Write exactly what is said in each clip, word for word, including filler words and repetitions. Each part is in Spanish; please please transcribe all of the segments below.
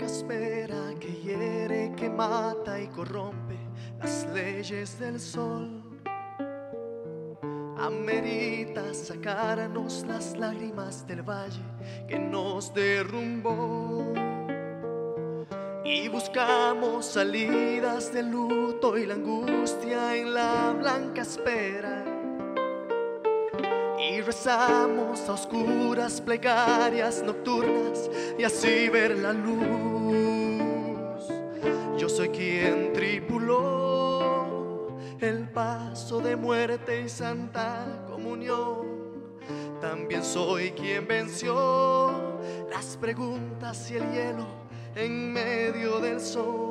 espera que hiere, que mata y corrompe las leyes del sol. Amerita sacarnos las lágrimas del valle que nos derrumbó, y buscamos salidas del luto y la angustia en la blanca espera, y rezamos a oscuras plegarias nocturnas y así ver la luz. Yo soy quien tripuló el paso de muerte y santa comunión. También soy quien venció las preguntas y el hielo en medio del sol.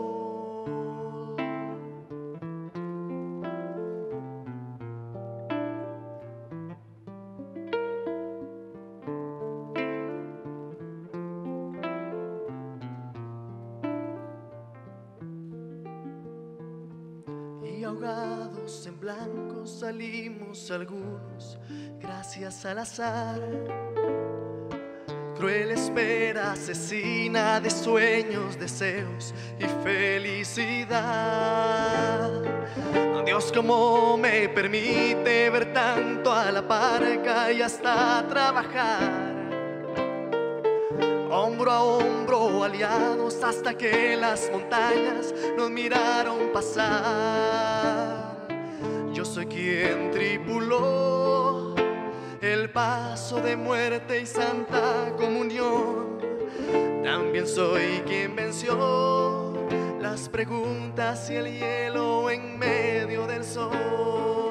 Y ahogados en blanco salimos algunos, gracias al azar. Cruel espera asesina de sueños, deseos y felicidad. Dios, cómo me permite ver tanto a la parca y hasta trabajar hombro a hombro, aliados, hasta que las montañas nos miraron pasar. Yo soy quien tripuló el paso de muerte y santa comunión. También soy quien venció las preguntas y el hielo en medio del sol.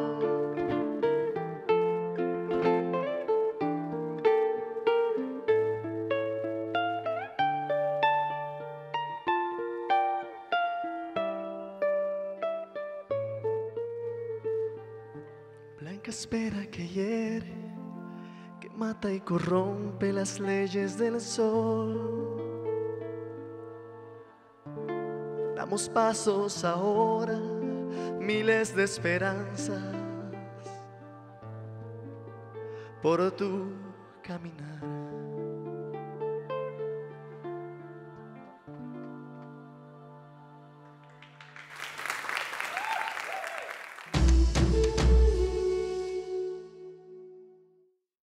Blanca espera que hiere, que mata y corrompe las leyes del sol. Damos pasos ahora, miles de esperanzas por tu caminar.